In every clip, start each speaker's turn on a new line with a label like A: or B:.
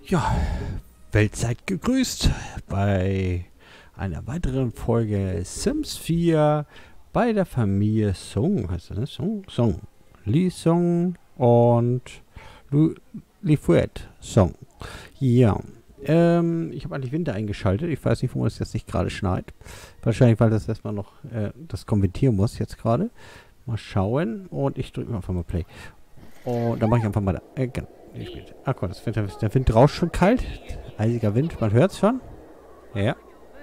A: Ja, Weltzeit gegrüßt bei einer weiteren Folge Sims 4 bei der Familie Song. Heißt das, ne? Song. Lee Song und Li Fuet Song. Ja, ich habe eigentlich Winter eingeschaltet. Ich weiß nicht, warum es jetzt nicht gerade schneit. Wahrscheinlich, weil das erstmal noch das konvertieren muss jetzt gerade. Mal schauen. Und ich drücke einfach mal Play. Und dann mache ich einfach mal genau. Ach Gott, der Wind rauscht schon kalt. Eisiger Wind, man hört es schon. Ja.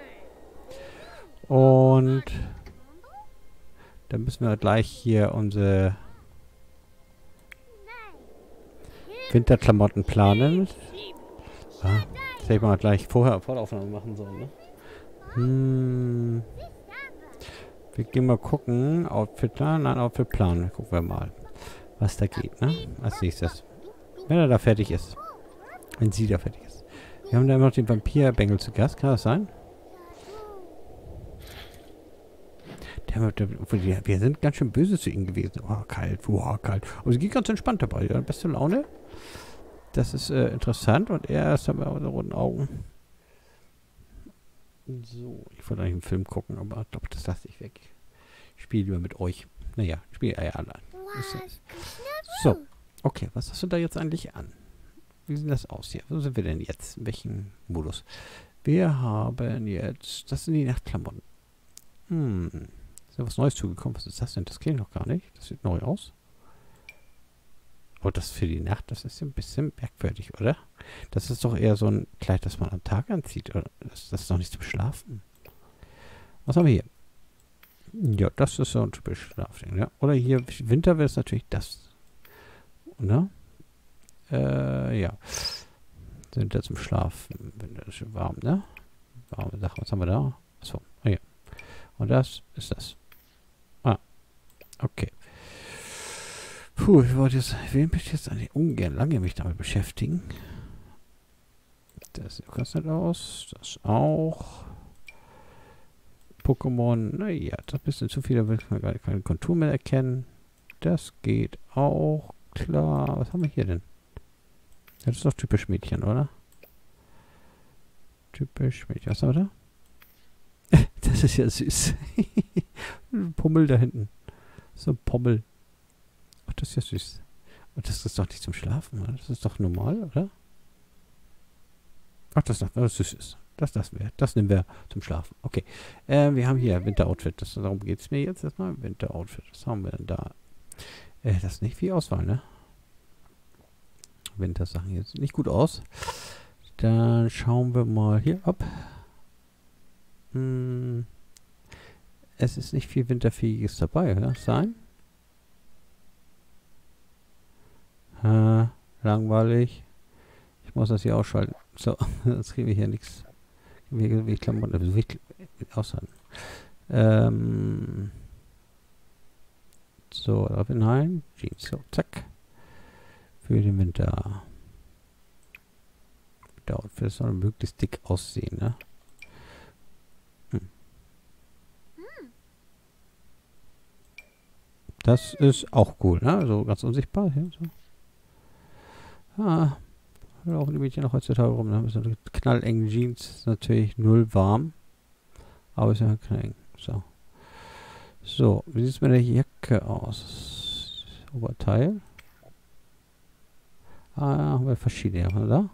A: Und dann müssen wir gleich hier unsere Winterklamotten planen. Ah, das hätte ich mal gleich vorher Voraufnahme machen sollen, ne? Wir gehen mal gucken. Outfitplan, nein, Outfitplan. Gucken wir mal, was da geht, ne? Als nächstes. Wenn er da fertig ist. Wenn sie da fertig ist. Wir haben da immer noch den Vampirbengel zu Gast. Kann das sein? Wir sind ganz schön böse zu ihm gewesen. Oh, kalt. Oh, kalt. Aber sie geht ganz entspannt dabei. Ja, beste Laune. Das ist interessant. Und er ist dabei mit roten Augen. So. Ich wollte eigentlich einen Film gucken, aber ich glaube, das lasse ich weg. Ich spiele lieber mit euch. Naja, ich spiele ja allein. So. Okay, was hast du da jetzt eigentlich an? Wie sieht das aus hier? Wo sind wir denn jetzt? In welchem Modus? Wir haben jetzt... Das sind die Nachtklamotten. Ist ja was Neues zugekommen. Was ist das denn? Das kenne ich noch gar nicht. Das sieht neu aus. Oh, das für die Nacht, das ist ein bisschen merkwürdig, oder? Das ist doch eher so ein Kleid, das man am Tag anzieht. Oder? Das ist doch nicht zum Schlafen. Was haben wir hier? Ja, das ist so ein typisches Schlafding, ja. Oder hier, Winter wäre es natürlich das. Ne? Ja. Sind wir zum Schlafen. Winter ist schön warm, ne? Warme Sache. Was haben wir da? Achso, ja. Und das ist das. Ah, okay. Puh, ich will mich jetzt eigentlich ungern lange mich damit beschäftigen. Das sieht ganz nett aus. Das auch. Pokémon, naja, das ist ein bisschen zu viel, da will man gar keine Kontur mehr erkennen. Das geht auch klar. Was haben wir hier denn? Das ist doch typisch Mädchen, oder? Typisch Mädchen. Was haben wir da? Das ist ja süß. Ein Pummel da hinten. So ein Pommel. Ach, das ist ja süß. Und das ist doch nicht zum Schlafen, oder? Das ist doch normal, oder? Ach, das süß ist. Das nehmen wir zum Schlafen. Okay. Wir haben hier Winteroutfit. Darum geht es mir jetzt erstmal. Winteroutfit. Was haben wir denn da? Das ist nicht viel Auswahl, ne? Wintersachen hier sieht nicht gut aus. Dann schauen wir mal hier ab. Es ist nicht viel Winterfähiges dabei, oder? Sein? Langweilig. Ich muss das hier ausschalten. So, jetzt kriegen wir hier nichts. Wie Klamotten, also wie aushalten. So, da hinein. Jeans, so, zack. Für den Winter. Winteroutfit, das soll möglichst dick aussehen, ne? Das ist auch cool, ne? Also ganz unsichtbar. Hier, so. Ah, da laufen die Mädchen noch heutzutage rum. Da haben wir so knallengen Jeans. Ist natürlich null warm. Aber ist ja knalleng. So. So, wie sieht es mit der Jacke aus? Oberteil. Ah, haben wir verschiedene, haben wir da?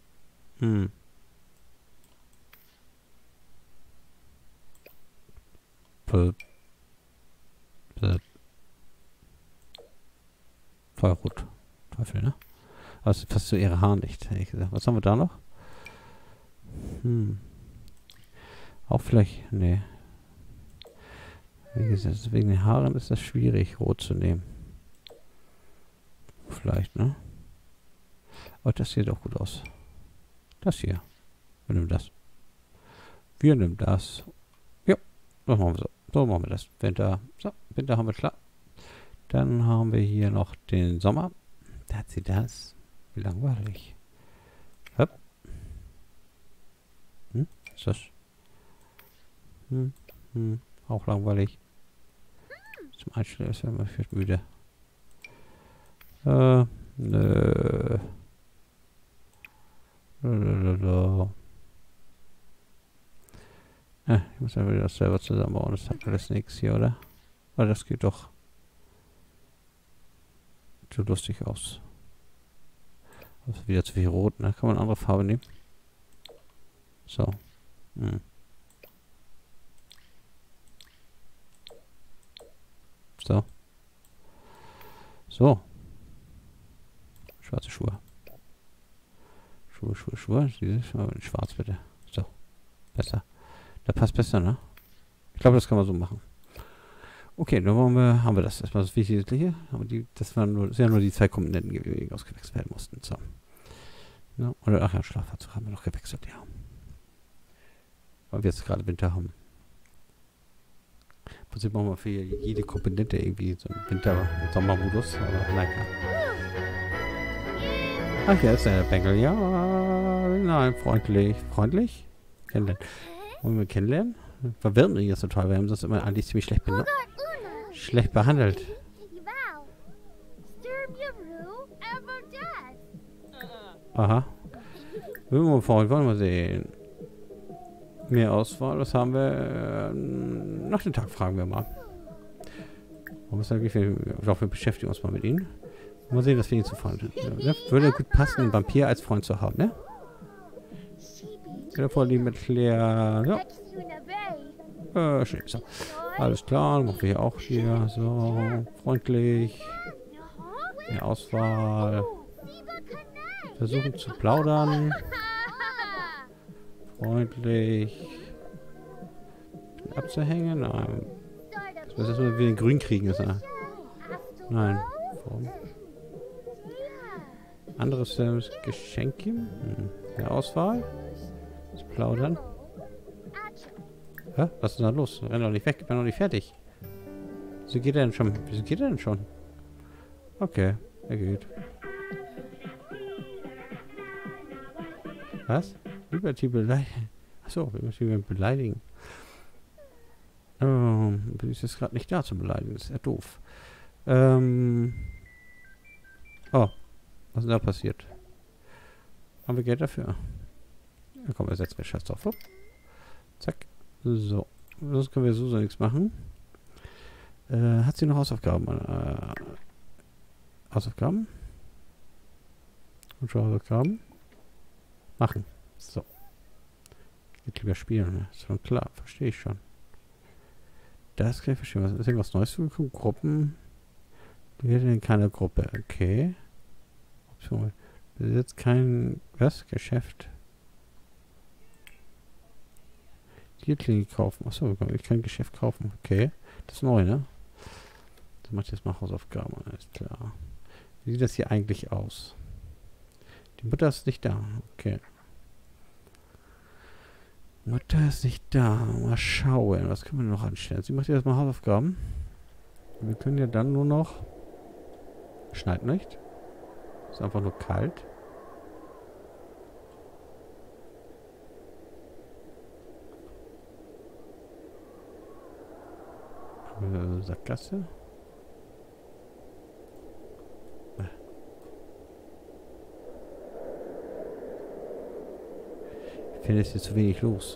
A: Feuerrot. Teufel, ne? Aber es passt zu ihrer Haaren nicht, ehrlich gesagt. Was haben wir da noch? Auch vielleicht, nee. Wie gesagt, wegen den Haaren ist das schwierig, rot zu nehmen. Vielleicht, ne? Oh, das sieht auch gut aus. Das hier. Wir nehmen das. Wir nehmen das. Ja, das machen wir so. So machen wir das. Winter. So, Winter haben wir klar. Dann haben wir hier noch den Sommer. Da hat sie das. Wie langweilig. Hopp. Ist das? Auch langweilig. Zum Einstellen ist man vielleicht müde. Nö. Ich muss ja wieder das selber zusammenbauen. Das hat alles nichts hier, oder? Aber das geht doch. Sieht lustig aus. Das ist wieder zu viel Rot, ne? Kann man eine andere Farbe nehmen? So. Hm. So. So. Schwarze Schuhe. Schuhe. Diese schwarz bitte. So. Besser. Da passt besser, ne? Ich glaube, das kann man so machen. Okay, dann haben wir das. Erstmal das Wichtigste. Aber das waren ja nur die 2 Komponenten, die ausgewechselt werden mussten. So. Ja, oder, ach ja, Schlafanzug haben wir noch gewechselt, ja. Weil wir jetzt gerade Winter haben. Im Prinzip machen wir für jede Komponente irgendwie so einen Winter-Sommermodus. Aber nein. Ach, hier ist der Bengel. Ja, nein, freundlich. Freundlich? Kennenlernen. Wollen wir kennenlernen? Verwirren wir jetzt total. Wir haben das immer eigentlich ziemlich schlecht behandelt. Aha. Wollen wir mal sehen. Mehr Auswahl, was haben wir? Nach dem Tag fragen wir mal. Wir beschäftigen uns mal mit ihnen. Mal sehen, was wir ihnen zu Freund. Ja, würde gut passen, einen Vampir als Freund zu haben, ne? Wieder vorlieben mit Claire. Ja. Schön. So. Alles klar, dann machen wir hier auch hier. So, freundlich. Mehr Auswahl. Versuchen zu plaudern. Freundlich. Abzuhängen? Nein. Das ist nur wie den Grün kriegen, ist er. Nein. Warum? Anderes Geschenk geben? Mehr Auswahl. Das Plaudern. Hä? Was ist denn da los? Renn doch nicht weg, ich bin noch nicht fertig. Wieso geht er denn schon? Okay, er geht. Was? Liberty beleidigen. Achso, wir müssen ihn beleidigen. Bin ich jetzt gerade nicht da zu beleidigen. Das ist ja doof. Oh, was ist denn da passiert? Haben wir Geld dafür? Ja, komm, wir setzen wir Scheiß drauf. Zack. So. Sonst können wir so nichts machen. Hat sie noch Hausaufgaben? Hausaufgaben? Und schon Hausaufgaben? Machen. So. Geht lieber spielen, ne? Ist schon klar. Verstehe ich schon. Das kann ich verstehen. Ist irgendwas Neues zugekommen? Gruppen? Wir hätten keine Gruppe. Okay. Option. Besitzt kein... Was? Geschäft. Tierklinge kaufen. Achso, ich kann ein Geschäft kaufen. Okay. Das ist neu, ne? Das macht jetzt mal Hausaufgaben. Alles klar. Wie sieht das hier eigentlich aus? Die Mutter ist nicht da. Okay. Mutter ist nicht da. Mal schauen. Was können wir noch anstellen? Sie macht jetzt mal Hausaufgaben. Wir können ja dann nur noch... Schneit nicht. Ist einfach nur kalt. Sackgasse. Ich finde, es ist hier zu wenig los.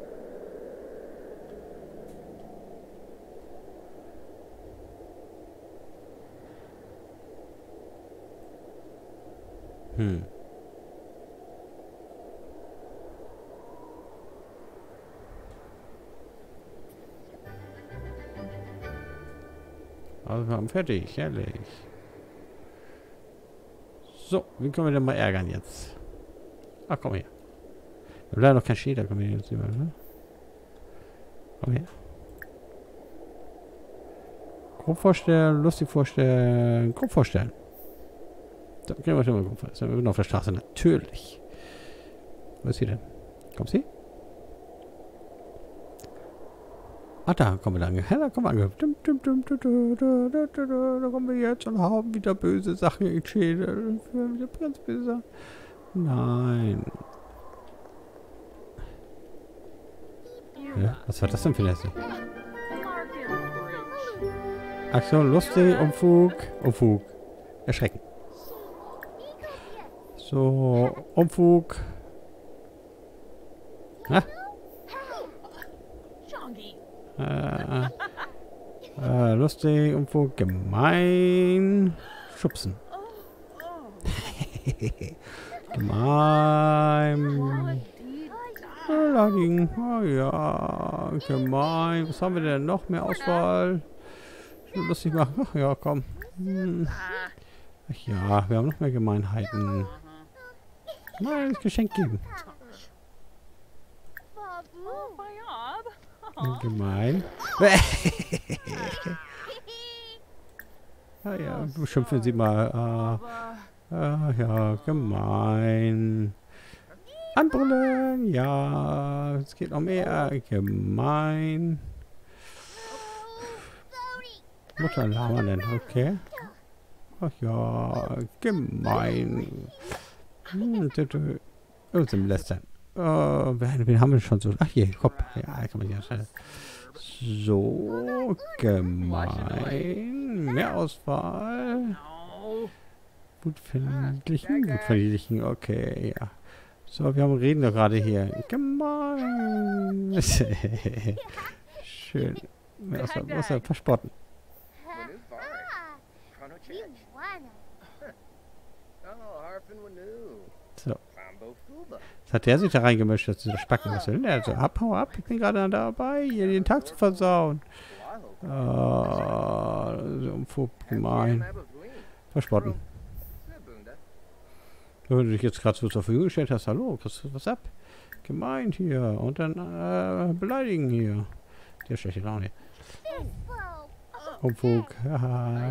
A: Also wir haben fertig, herrlich. So, wen können wir denn mal ärgern jetzt? Ach, komm her. Wir haben leider noch kein Schäder, können wir jetzt über, ne? Komm her. Grob vorstellen, lustig vorstellen, grob vorstellen. Da kriegen wir schon mal grob vorstellen. Wir sind auf der Straße, natürlich. Wo ist sie denn? Kommt sie? Ah, da kommen wir lang. Ja, da kommen wir an. Da kommen wir jetzt und haben wieder böse Sachen in Schädel. Wieder ganz böse Sachen. Nein. Ja, was war das denn für Nessie? Aktion lustig, Umfug. Umfug. Erschrecken. So, Umfug. Ah. Lustig, irgendwo gemein. Schubsen. Gemein. Beleidigen. Oh ja, gemein. Was haben wir denn noch? Mehr Auswahl? Lustig machen. Ach ja, komm. Ach ja, wir haben noch mehr Gemeinheiten. Mal das Geschenk geben. Gemein. Ah ja, beschimpfen Sie mal. Ja, gemein. Anbrüllen. Ja, es geht noch mehr. Gemein. Mutter labern, okay. Ach ja, gemein. Irgendwas lästern. Wen haben wir schon so? Ach hier, hopp. Ja, kann man ja schnell. So, gemein. Mehr Auswahl. Gutfriedlichen, okay, ja. So, wir haben reden doch gerade hier. Gemein. Schön. Mehr Auswahl, muss er verspotten. So. Was hat der sich da reingemischt, dass sie das Spacken müssen? Also, hau ab, ich bin gerade dabei, hier den Tag zu versauen. So Unfug, gemein. Verspotten. Wenn du dich jetzt gerade so zur Verfügung gestellt hast, hallo, was ab? Gemeint hier. Und dann beleidigen hier. Der schlechte Laune. Unfug. Haha.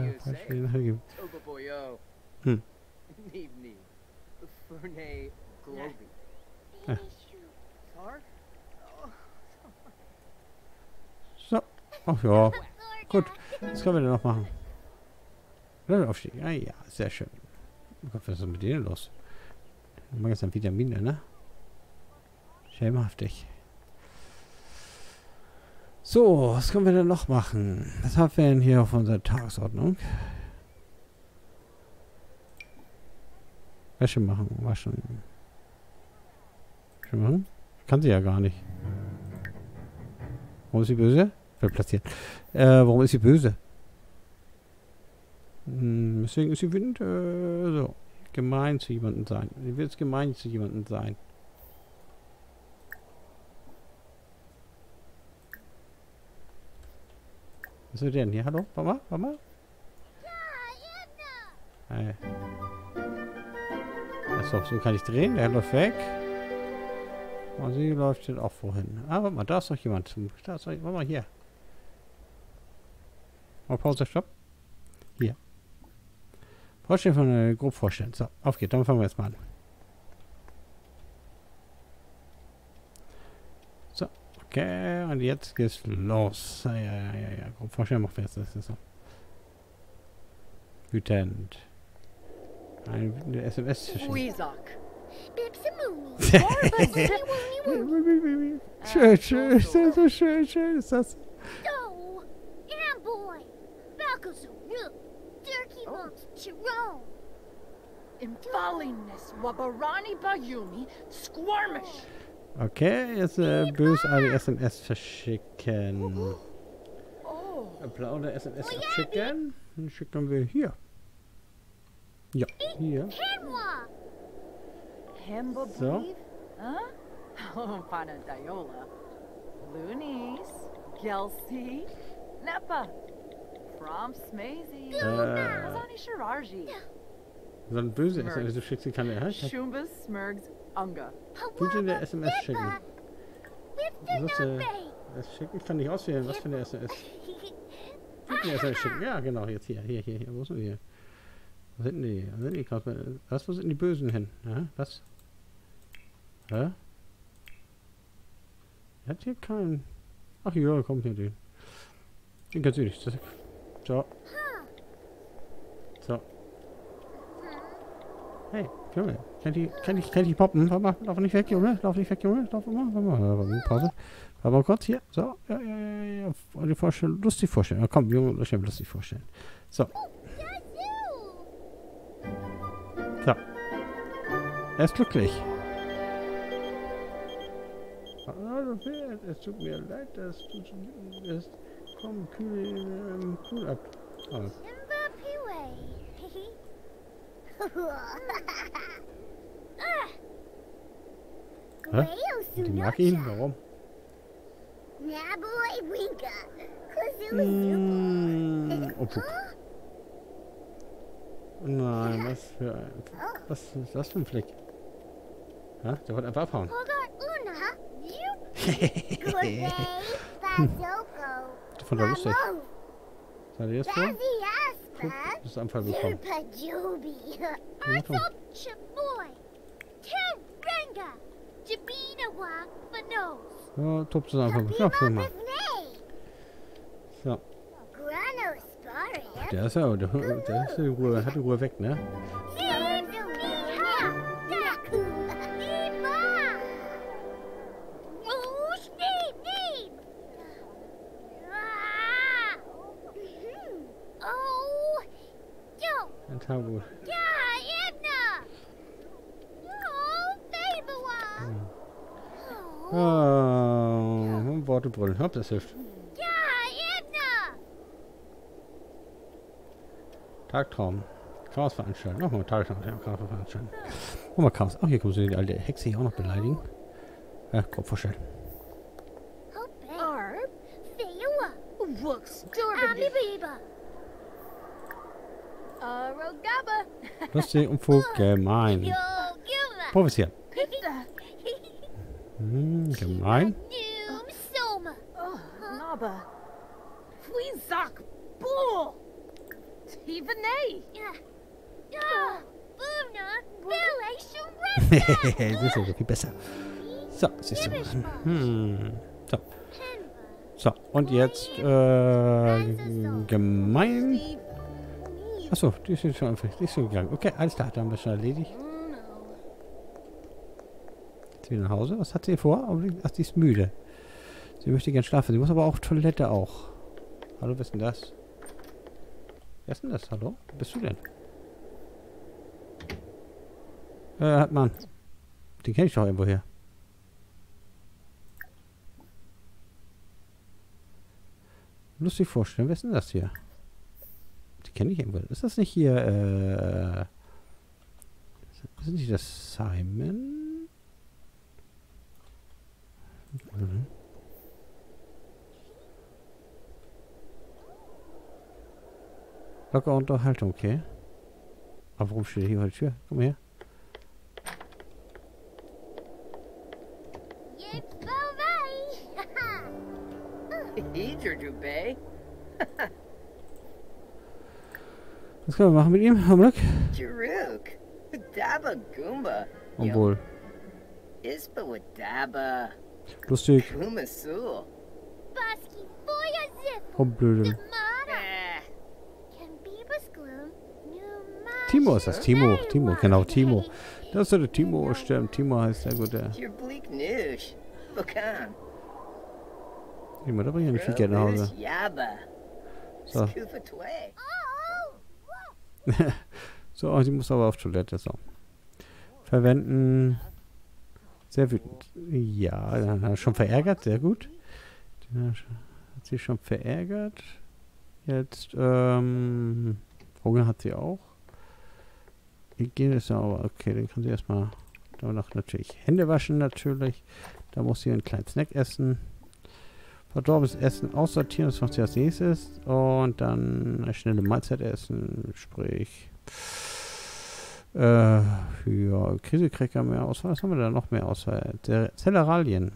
A: So. Ach ja. Gut. Was können wir denn noch machen? Aufstieg. Ah ja, sehr schön. Oh Gott, was ist denn mit denen los? Wir machen jetzt dann Vitamine, ne? Schelmhaftig. So, was können wir denn noch machen? Was haben wir denn hier auf unserer Tagesordnung? Wäsche machen, waschen. Wäsche machen? Kann sie ja gar nicht. Warum ist sie böse? Wird platziert. Warum ist sie böse? Deswegen ist sie wütend. So. Gemein zu jemandem sein. Sie will jetzt gemein zu jemandem sein. Was ist denn hier? Hallo? Mama? Mama? Hey. Achso, so kann ich drehen. Der läuft weg. Und sie läuft jetzt auch vorhin. Ah, warte mal, da ist noch jemand. Da ist noch, warte mal, hier. Mal Pause, Stopp. Hier. Vorstellen von grob vorstellen. So, auf geht's. Dann fangen wir jetzt mal an. So, okay. Und jetzt geht's los. Ja. Grob vorstellen machen wir jetzt. Das ist so. Wütend. Eine wütende SMS zwischen. Schön. So schön ist das. Okay, jetzt bösartige SMS verschicken. Blaue SMS abschicken. Dann schicken wir hier. Ja, hier. So. So ein böse SMS, du schickst sie keine wütende SMS schicken. Das schicken kann nicht auswählen, was für eine SMS. Wütende SMS schicken, ja genau, jetzt hier, wo sind die hier? Wo sind die? Wo sind die Bösen hin? Ja, was? Hä? Er hat hier keinen. Ach ja, kommt hier den. Den kannst du nicht. So. So. Hey, Junge. Kann ich poppen? Lauf nicht weg, Junge. Lauf nicht weg, Junge. Lauf mal. Pause. Aber kurz hier. So. Ja. Lustig vorstellen. Ja, komm, Junge, lustig vorstellen. So. So. Er ist glücklich. Pferd. Es tut mir leid, dass du zu wütend bist. Komm, kühl ab. Oh. Hä? Die mag ihn? Warum? Oh, pup. Nein, was ist das für ein Fleck? Ja, der wollte einfach abhauen. Von der lustig. Seid ihr jetzt vor? Pup, das ist Anfall bekommen. Ja, Top ist einfach. Ja, für mal. So. Der ist ja, der ist die Ruhe, hat die Ruhe weg, ne? Ein Tabu. Worte brüllen. Hopp, das hilft. Tagtraum. Chaos veranstalten. Nochmal Tagtraum. Ja, Chaos veranstalten. Nochmal Chaos. Ach, hier kommen sie die alte Hexe hier auch noch beleidigen. Ja, Kopf vorstellen. Lustig, Unfug, gemein. Provozieren. Gemein. Das ist ja viel besser. So, siehst du was. So. So, und jetzt, gemein. Achso, die ist schon einfach, die ist schon gegangen. Okay, alles klar, dann haben wir schon erledigt. Jetzt wieder nach Hause. Was hat sie vor? Ach, die ist müde. Sie möchte gern schlafen. Sie muss aber auch auf Toilette auch. Hallo, wer ist denn das? Wer ist denn das? Hallo? Wo bist du denn? Mann. Den kenne ich doch irgendwo her. Lustig vorstellen. Wer ist denn das hier? Die kenne ich irgendwo. Ist das nicht hier, ist nicht das Simon? Locker Unterhaltung, okay. Aber warum steht hier vor der Tür? Komm her. Was können wir machen mit ihm? Hamlet? Obwohl. Lustig. Blöde. Timo ist das. Timo, genau, Timo. Das ist der Timo. Stimmt, Timo heißt der gute. Da bringe ich nicht viel Geld nach Hause. So. So, sie muss aber auf Toilette. So. Verwenden. Sehr wütend. Ja, schon verärgert. Sehr gut. Hat sie schon verärgert. Jetzt, Hunger hat sie auch. Hygiene ist ja aber okay. Dann kann sie erstmal danach natürlich Hände waschen, natürlich. Da muss sie einen kleinen Snack essen. Verdorbenes Essen aussortieren, das macht sie als nächstes. Und dann eine schnelle Mahlzeit essen, sprich für Krisekräcker mehr Auswahl. Was haben wir da noch mehr Auswahl? Zelleralien.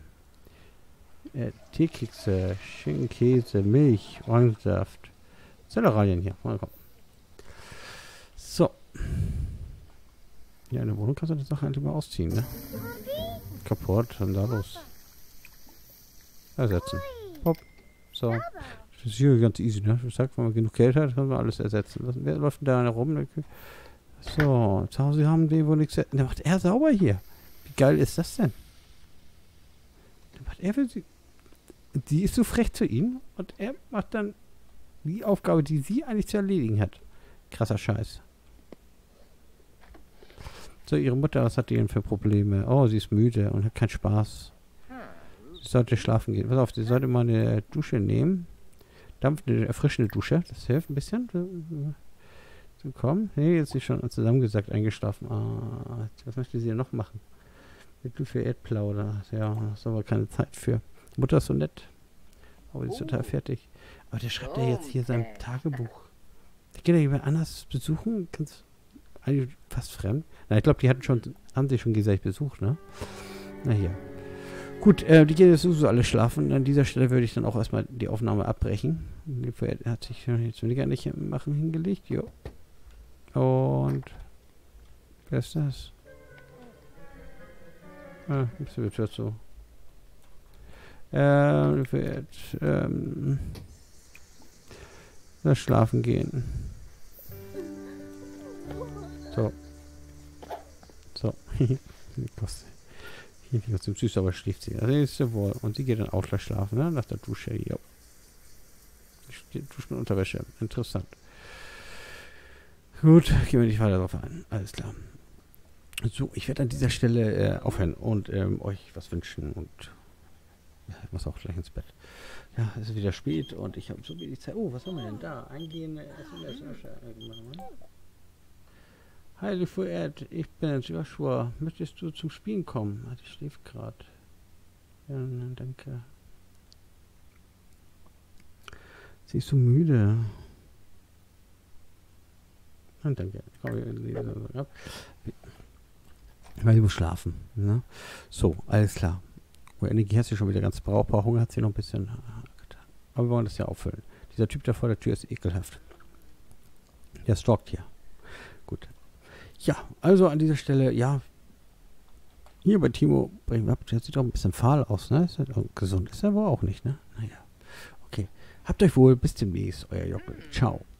A: Teekekse, Schinkenkäse, Milch, Orangensaft. Zelleralien hier. Mal kommen. So. Ja, in der Wohnung kannst du die Sache endlich mal ausziehen, ne? Kaputt, was ist denn da los? Ersetzen. Hopp. So. Das ist hier ganz easy, ne? Ich sag, wenn man genug Geld hat, kann man alles ersetzen. Wer läuft denn da rum? So, zu Hause haben die wohl nichts. Der macht er sauber hier. Wie geil ist das denn? Der macht er für sie. Die ist so frech zu ihm und er macht dann die Aufgabe, die sie eigentlich zu erledigen hat. Krasser Scheiß. So, ihre Mutter, was hat die denn für Probleme? Oh, sie ist müde und hat keinen Spaß. Sie sollte schlafen gehen. Pass auf, sie sollte mal eine Dusche nehmen. Dampfende, erfrischende Dusche. Das hilft ein bisschen. So, komm. Hey, jetzt ist sie schon zusammengesackt eingeschlafen. Ah, was möchte sie denn noch machen? Mittel für Erdplauder. Ja, da ist aber keine Zeit für. Mutter ist so nett. Aber die ist total fertig. Aber der schreibt ja jetzt hier sein Tagebuch. Der geht ja jemand anders besuchen. Ganz eigentlich fast fremd. Na, ich glaube, die haben sich schon gegenseitig besucht, ne? Na hier. Gut, die gehen jetzt sowieso alle schlafen. An dieser Stelle würde ich dann auch erstmal die Aufnahme abbrechen. Er hat sich jetzt weniger nicht machen hingelegt. Jo. Und wer ist das? Ah, das wird so. Das Schlafen gehen. So. So. Hier nicht zum Süß, aber schläft sie. Also ist ja wohl. Und sie geht dann auch gleich schlafen, ne? Nach der Dusche. Ja. Dusche mit Unterwäsche. Interessant. Gut, gehen wir nicht weiter drauf ein. Alles klar. So, ich werde an dieser Stelle aufhören und euch was wünschen und ja, ich muss auch gleich ins Bett. Ja, es ist wieder spät und ich habe so wenig Zeit. Oh, was haben wir denn da? Eingehen, Hi, liebe Erd, ich bin's, Joshua. Möchtest du zum Spielen kommen? Ah, die schläft gerade. Ja, danke. Sie ist so müde. Ah, danke. Weil sie muss schlafen. Ne? So, alles klar. Oh, Energie hat sie schon wieder ganz brauchbar. Hunger hat sie noch ein bisschen getan. Aber wir wollen das ja auffüllen. Dieser Typ da vor der Tür ist ekelhaft. Der stalkt hier. Gut. Ja, also an dieser Stelle, ja. Hier bei Timo bringen wir ab. Der sieht doch ein bisschen fahl aus, ne? Ist gesund ist er wohl auch nicht, ne? Naja. Okay. Habt euch wohl. Bis demnächst. Euer Jockel. Ciao.